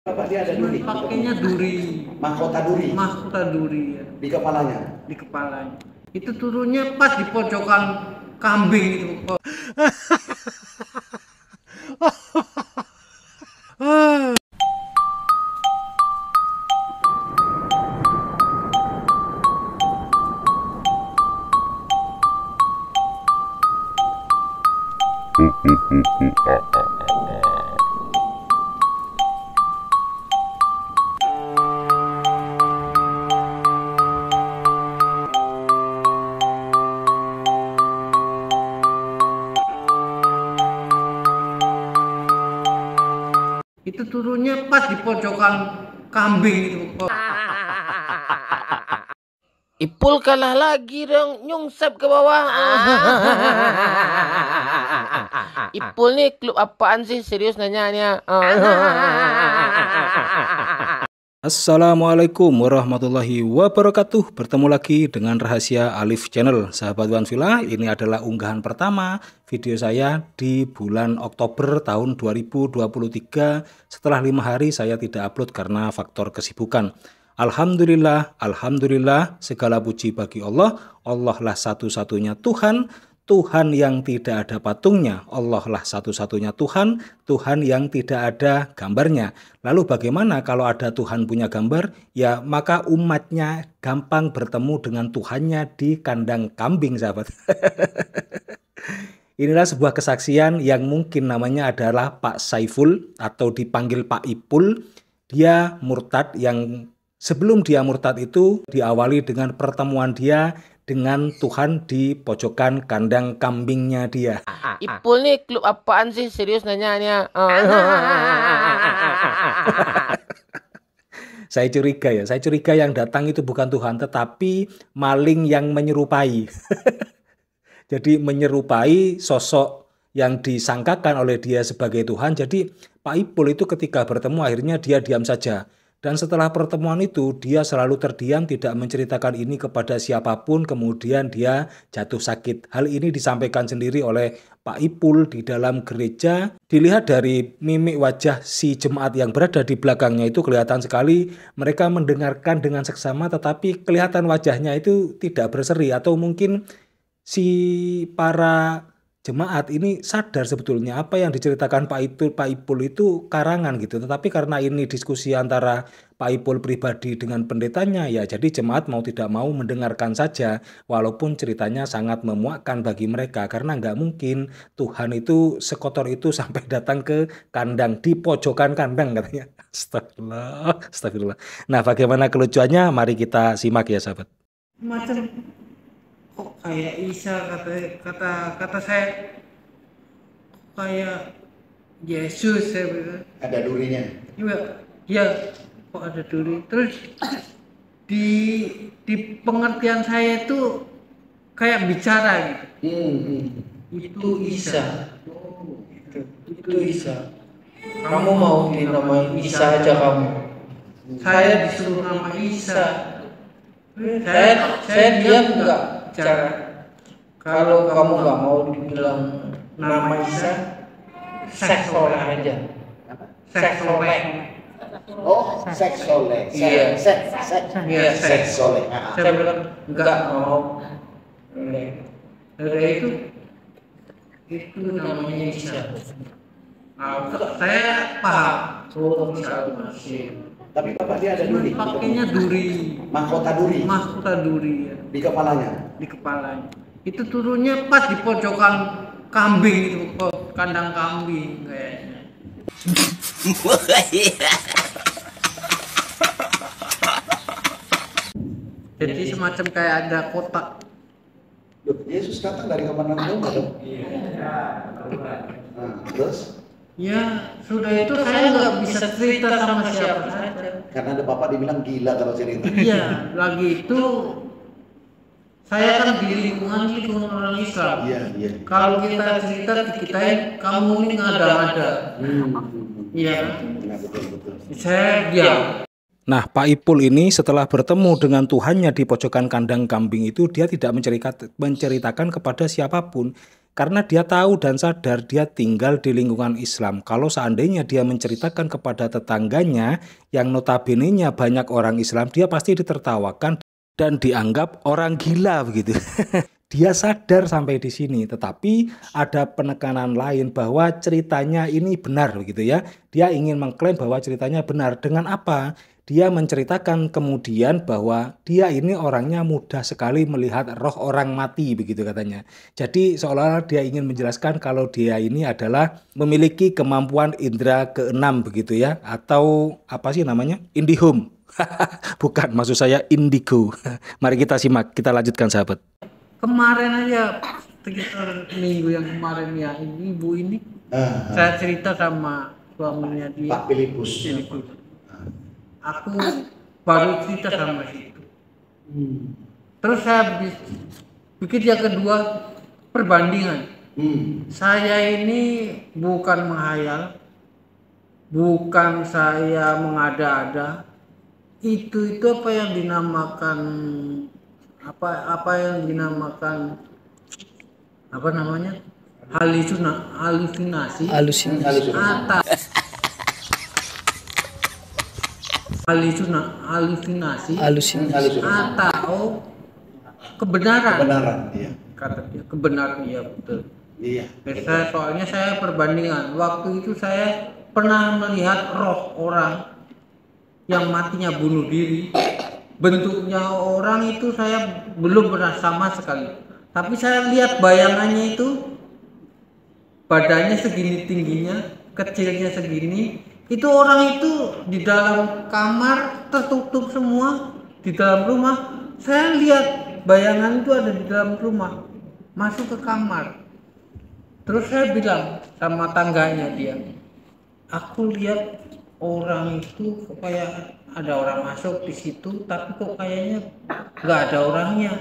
Bapak dia ada duri. Pakainya duri. Mahkota duri. Mahkota duri ya. Di kepalanya. Di kepalanya. Itu turunnya pas di pojokan kambing itu. Itu turunnya pas di pojokan kambing itu. Ipul kalah lagi dong, nyungsep ke bawah. Ipul nih klub apaan sih? Serius nanyanya. Assalamualaikum warahmatullahi wabarakatuh. Bertemu lagi dengan Rahasia Alif Channel. Sahabat One Villa, ini adalah unggahan pertama video saya di bulan Oktober tahun 2023. Setelah 5 hari saya tidak upload karena faktor kesibukan. Alhamdulillah, segala puji bagi Allah. Allah lah satu-satunya Tuhan, Tuhan yang tidak ada patungnya. Allah lah satu-satunya Tuhan, Tuhan yang tidak ada gambarnya. Lalu bagaimana kalau ada Tuhan punya gambar? Ya maka umatnya gampang bertemu dengan Tuhannya di kandang kambing, sahabat. Inilah sebuah kesaksian yang mungkin namanya adalah Pak Saiful atau dipanggil Pak Ipul. Dia murtad yang sebelum dia murtad itu diawali dengan pertemuan dia dengan Tuhan di pojokan kandang kambingnya dia. Ipul nih klub apaan sih? Serius nanyanya. Saya curiga yang datang itu bukan Tuhan tetapi maling yang menyerupai. Jadi menyerupai sosok yang disangkakan oleh dia sebagai Tuhan. Jadi Pak Ipul itu ketika bertemu akhirnya dia diam saja. Dan setelah pertemuan itu dia selalu terdiam, tidak menceritakan ini kepada siapapun, kemudian dia jatuh sakit. Hal ini disampaikan sendiri oleh Pak Ipul di dalam gereja. Dilihat dari mimik wajah si jemaat yang berada di belakangnya itu kelihatan sekali mereka mendengarkan dengan seksama, tetapi kelihatan wajahnya itu tidak berseri, atau mungkin si para jemaat ini sadar sebetulnya apa yang diceritakan Pak Ipul itu karangan gitu. Tetapi karena ini diskusi antara Pak Ipul pribadi dengan pendetanya, ya jadi jemaat mau tidak mau mendengarkan saja. Walaupun ceritanya sangat memuakkan bagi mereka. Karena nggak mungkin Tuhan itu sekotor itu sampai datang ke kandang, di pojokan kandang katanya. Astagfirullah, astagfirullah. Nah bagaimana kelucuannya? Mari kita simak ya sahabat. Macam kok kayak Isa, kata saya kayak Yesus, saya bilang. Ada durinya. Ya, kok ada duri. Terus di pengertian saya itu kayak bicara gitu. Itu Isa. Itu Isa. Kamu mau dinamain Isa aja kamu. Saya disuruh nama Isa. Saya diam enggak cara. Kalau kamu nggak mau dibilang nama Isa, seks soleh aja. Seks soleh. Oh, seks soleh. Iya. Seks soleh. Saya bilang nggak mau. Dari itu namanya Isa. Saya paham. Oh, masih. Tapi Bapak dia ada duri. Pakainya duri. Mahkota duri. Mahkota duri ya. Di kepalanya. Di kepalanya. Itu turunnya pas di pojokan kambing itu, kandang kambing kayaknya. Jadi semacam kayak ada kotak. Loh, Yesus datang dari kemana-mana dong? Nah, terus? Ya sudah itu saya nggak bisa cerita sama siapa saja. Karena ada Bapak dibilang gila kalau cerita. Iya, lagi itu saya kan di lingkungan orang Islam. Iya. Kalau kita cerita dikitain kamu ini ngada-ngada. Iya. Nah, betul. Saya diam. Nah, Pak Ipul ini setelah bertemu dengan Tuhannya di pojokan kandang kambing itu, dia tidak menceritakan kepada siapapun. Karena dia tahu dan sadar dia tinggal di lingkungan Islam. Kalau seandainya dia menceritakan kepada tetangganya yang notabene-nya banyak orang Islam, dia pasti ditertawakan dan dianggap orang gila begitu. Dia sadar sampai di sini, tetapi ada penekanan lain bahwa ceritanya ini benar begitu ya. Dia ingin mengklaim bahwa ceritanya benar. Dengan apa? Dia menceritakan kemudian bahwa dia ini orangnya mudah sekali melihat roh orang mati begitu katanya. Jadi seolah-olah dia ingin menjelaskan kalau dia ini adalah memiliki kemampuan indera keenam begitu ya, atau apa sih namanya? IndiHome. Bukan, maksud saya indigo. Mari kita simak, kita lanjutkan sahabat. Kemarin aja sekitar minggu yang kemarin ya, ibu ini saya cerita sama suaminya dia. Pak Filipus. Aku baru cerita sama situ. Terus saya bikin yang kedua perbandingan. Saya ini bukan menghayal, bukan saya mengada-ada. Itu apa yang dinamakan apa yang dinamakan apa namanya halusinasi atau kebenaran. Iya. Kata dia kebenaran, ya betul. Iya. Soalnya saya perbandingan. Waktu itu saya pernah melihat roh orang yang matinya bunuh diri. Bentuknya orang itu saya belum pernah sama sekali. Tapi saya lihat bayangannya itu, badannya segini tingginya, kecilnya segini. Itu orang itu di dalam kamar tertutup semua, di dalam rumah. Saya lihat bayangan itu ada di dalam rumah, masuk ke kamar. Terus saya bilang sama tangganya dia, aku lihat orang itu kayak ada orang masuk di situ, tapi kok kayaknya nggak ada orangnya.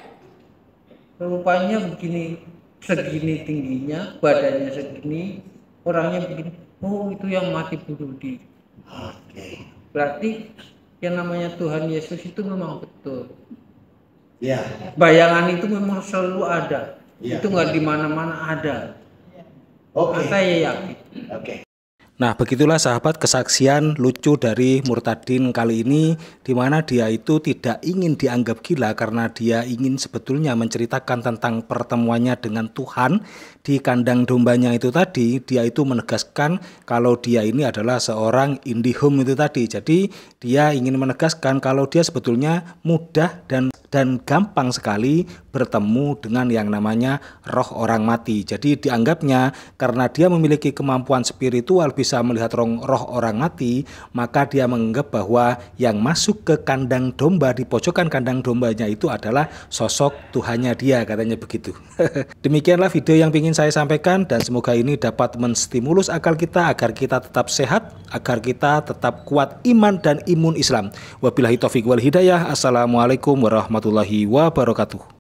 Rupanya begini, segini tingginya, badannya segini, orangnya begini. Oh, itu yang mati bunuh diri. Oke. Berarti yang namanya Tuhan Yesus itu memang betul. Iya. Bayangan itu memang selalu ada. Iya. Itu nggak di mana-mana ada. Oke. Saya yakin. Oke. Nah, begitulah sahabat kesaksian lucu dari Murtadin kali ini, di mana dia itu tidak ingin dianggap gila karena dia ingin sebetulnya menceritakan tentang pertemuannya dengan Tuhan di kandang dombanya itu tadi. Dia itu menegaskan kalau dia ini adalah seorang IndiHome itu tadi. Jadi dia ingin menegaskan kalau dia sebetulnya mudah dan gampang sekali bertemu dengan yang namanya roh orang mati. Jadi dianggapnya karena dia memiliki kemampuan spiritual bisa melihat roh orang mati, maka dia menganggap bahwa yang masuk ke kandang domba, di pojokan kandang dombanya itu adalah sosok Tuhannya dia, katanya begitu. Demikianlah video yang ingin saya sampaikan dan semoga ini dapat menstimulus akal kita agar kita tetap sehat, agar kita tetap kuat iman dan imun Islam. Wabillahi taufiq wal hidayah. Assalamualaikum warahmatullahi wabarakatuh.